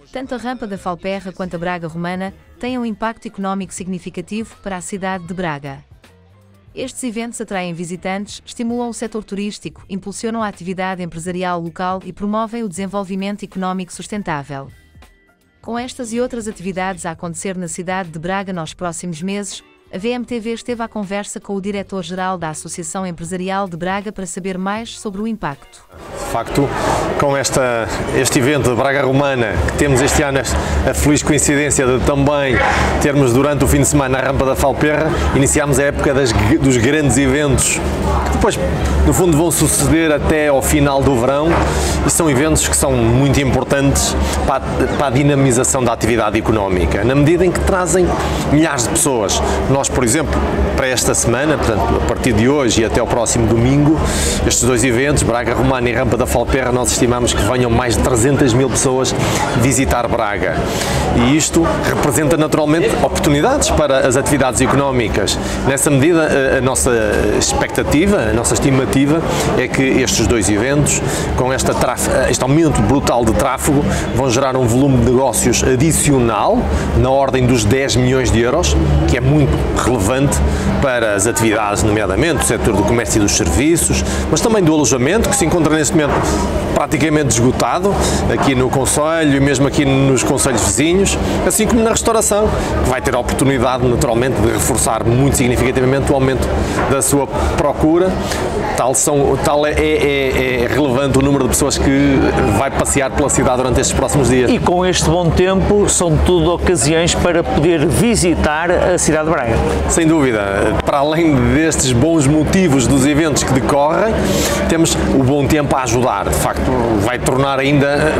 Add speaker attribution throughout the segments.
Speaker 1: Tanto a Rampa da Falperra quanto a Braga Romana têm um impacto económico significativo para a cidade de Braga. Estes eventos atraem visitantes, estimulam o setor turístico, impulsionam a atividade empresarial local e promovem o desenvolvimento económico sustentável. Com estas e outras atividades a acontecer na cidade de Braga nos próximos meses, a VMTV esteve à conversa com o diretor-geral da Associação Empresarial de Braga para saber mais sobre o impacto.
Speaker 2: De facto, com este evento da Braga Romana, que temos este ano a feliz coincidência de também termos durante o fim de semana a Rampa da Falperra, iniciámos a época dos grandes eventos, que depois, no fundo, vão suceder até ao final do verão, e são eventos que são muito importantes para a dinamização da atividade económica, na medida em que trazem milhares de pessoas. Nós, por exemplo, para esta semana, portanto, a partir de hoje e até ao próximo domingo, estes dois eventos, Braga Romana e Rampa da Falperra, nós estimamos que venham mais de 300 mil pessoas visitar Braga. E isto representa naturalmente oportunidades para as atividades económicas. Nessa medida, a nossa expectativa, a nossa estimativa é que estes dois eventos, com este aumento brutal de tráfego, vão gerar um volume de negócios adicional na ordem dos 10 milhões de euros, que é muito relevante para as atividades, nomeadamente o setor do comércio e dos serviços, mas também do alojamento, que se encontra neste momento praticamente esgotado aqui no concelho e mesmo aqui nos concelhos vizinhos, assim como na restauração, que vai ter a oportunidade naturalmente de reforçar muito significativamente o aumento da sua procura. Tal é relevante o número de pessoas que vai passear pela cidade durante estes próximos dias.
Speaker 3: E com este bom tempo são tudo ocasiões para poder visitar a cidade de Braga.
Speaker 2: Sem dúvida, para além destes bons motivos dos eventos que decorrem, temos o bom tempo a ajudar. De facto, vai tornar ainda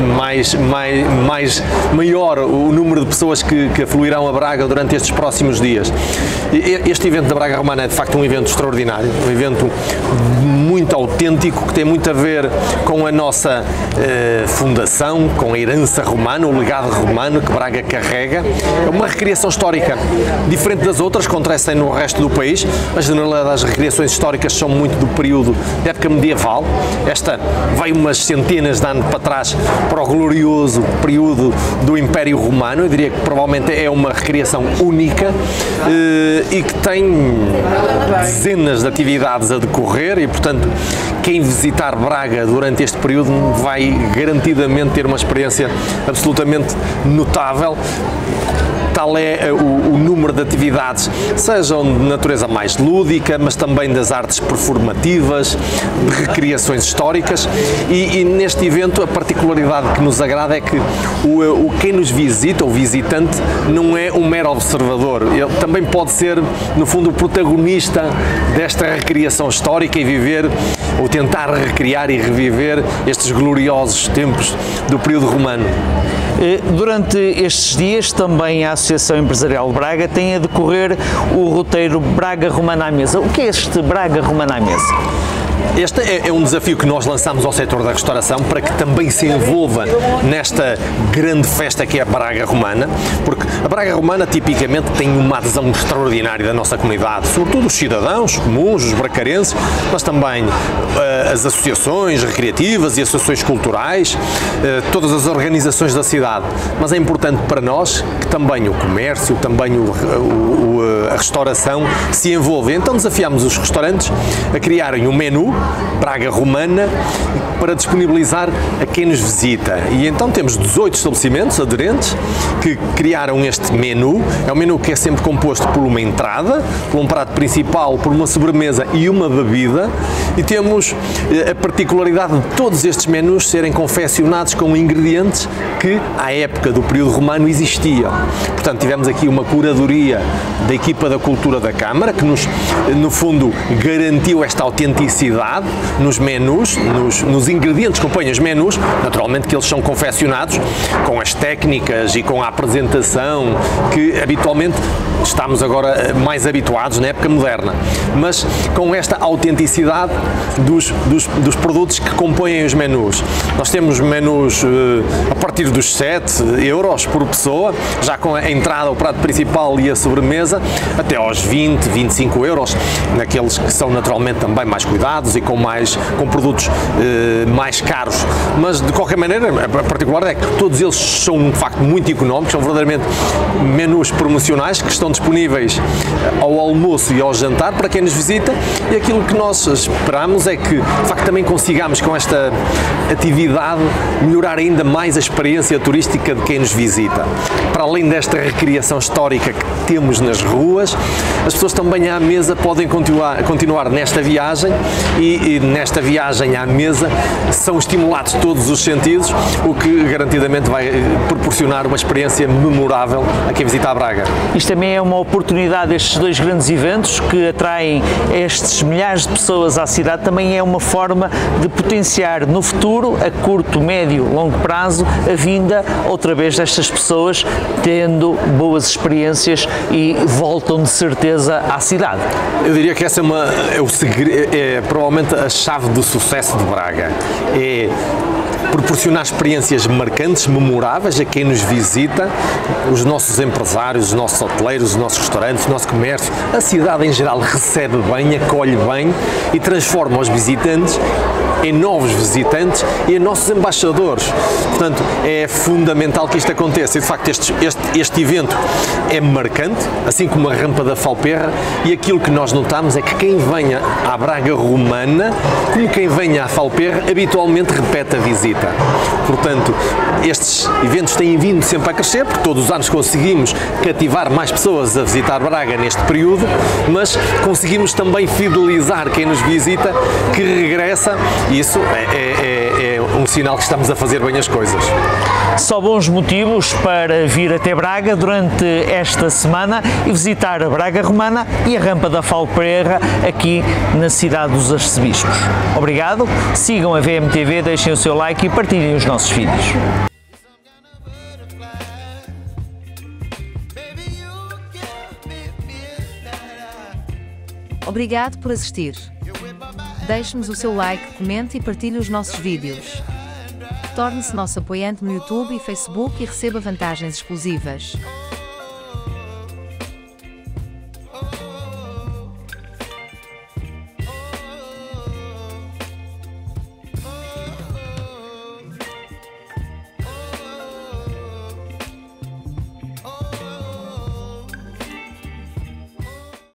Speaker 2: maior o número de pessoas que afluirão a Braga durante estes próximos dias. Este evento da Braga Romana é de facto um evento extraordinário, um evento muito autêntico, que tem muito a ver com a nossa fundação, com a herança romana, o legado romano que Braga carrega. É uma recriação histórica diferente das outras que acontecem no resto do país. A generalidade das recriações históricas são muito do período da época medieval. Esta vai umas centenas de anos para trás, para o glorioso período do Império Romano. Eu diria que provavelmente é uma recriação única e que tem dezenas de atividades a decorrer e, portanto, quem visitar Braga durante este período vai garantidamente ter uma experiência absolutamente notável. Tal é o número de atividades, sejam de natureza mais lúdica, mas também das artes performativas, de recriações históricas e neste evento a particularidade que nos agrada é que quem nos visita, o visitante, não é um mero observador, ele também pode ser, no fundo, o protagonista desta recriação histórica e viver, ou tentar recriar e reviver estes gloriosos tempos do período romano.
Speaker 3: Durante estes dias também a Associação Empresarial de Braga tem a decorrer o roteiro Braga Romana à Mesa. O que é este Braga Romana à Mesa?
Speaker 2: Este é um desafio que nós lançamos ao setor da restauração para que também se envolva nesta grande festa que é a Braga Romana, porque a Braga Romana tipicamente tem uma adesão extraordinária da nossa comunidade, sobretudo os cidadãos comuns, os bracarenses, mas também as associações recreativas e associações culturais, todas as organizações da cidade. Mas é importante para nós que também o comércio, também a restauração se envolva. Então desafiamos os restaurantes a criarem um menu Braga Romana para disponibilizar a quem nos visita. E então temos 18 estabelecimentos aderentes que criaram este menu. É um menu que é sempre composto por uma entrada, por um prato principal, por uma sobremesa e uma bebida. E temos a particularidade de todos estes menus serem confeccionados com ingredientes que à época do período romano existiam. Portanto, tivemos aqui uma curadoria da equipa da cultura da Câmara que no fundo garantiu esta autenticidade nos menus, nos ingredientes que compõem os menus, naturalmente que eles são confeccionados com as técnicas e com a apresentação que habitualmente estamos agora mais habituados na época moderna, mas com esta autenticidade dos produtos que compõem os menus. Nós temos menus a partir dos 7 euros por pessoa, já com a entrada, o prato principal e a sobremesa, até aos 20, 25 euros, naqueles que são naturalmente também mais cuidados e e com produtos mais caros, mas de qualquer maneira, a particular é que todos eles são de facto muito económicos, são verdadeiramente menus promocionais que estão disponíveis ao almoço e ao jantar para quem nos visita, e aquilo que nós esperamos é que de facto também consigamos com esta atividade melhorar ainda mais a experiência turística de quem nos visita. Para além desta recriação histórica que temos nas ruas, as pessoas também à mesa podem continuar nesta viagem e nesta viagem à mesa são estimulados todos os sentidos, o que garantidamente vai proporcionar uma experiência memorável a quem visita a Braga.
Speaker 3: Isto também é uma oportunidade, estes dois grandes eventos que atraem estes milhares de pessoas à cidade, também é uma forma de potenciar no futuro, a curto, médio, longo prazo, a vinda outra vez destas pessoas tendo boas experiências e voltam de certeza à cidade.
Speaker 2: Eu diria que essa é o segredo, é provavelmente a chave do sucesso de Braga. É proporcionar experiências marcantes, memoráveis a quem nos visita, os nossos empresários, os nossos hoteleiros, os nossos restaurantes, o nosso comércio. A cidade em geral recebe bem, acolhe bem e transforma os visitantes em novos visitantes e em nossos embaixadores. Portanto, é fundamental que isto aconteça e, de facto, este evento é marcante, assim como a Rampa da Falperra, e aquilo que nós notamos é que quem venha à Braga Romana, como quem venha à Falperra, habitualmente repete a visita. Portanto, estes eventos têm vindo sempre a crescer, porque todos os anos conseguimos cativar mais pessoas a visitar Braga neste período, mas conseguimos também fidelizar quem nos visita, que regressa. Isso é um sinal que estamos a fazer bem as coisas.
Speaker 3: Só bons motivos para vir até Braga durante esta semana e visitar a Braga Romana e a Rampa da Falperra aqui na cidade dos Arcebispos. Obrigado, sigam a VMTV, deixem o seu like e partilhem os nossos vídeos.
Speaker 1: Obrigado por assistir. Deixe-nos o seu like, comente e partilhe os nossos vídeos. Torne-se nosso apoiante no YouTube e Facebook e receba vantagens exclusivas.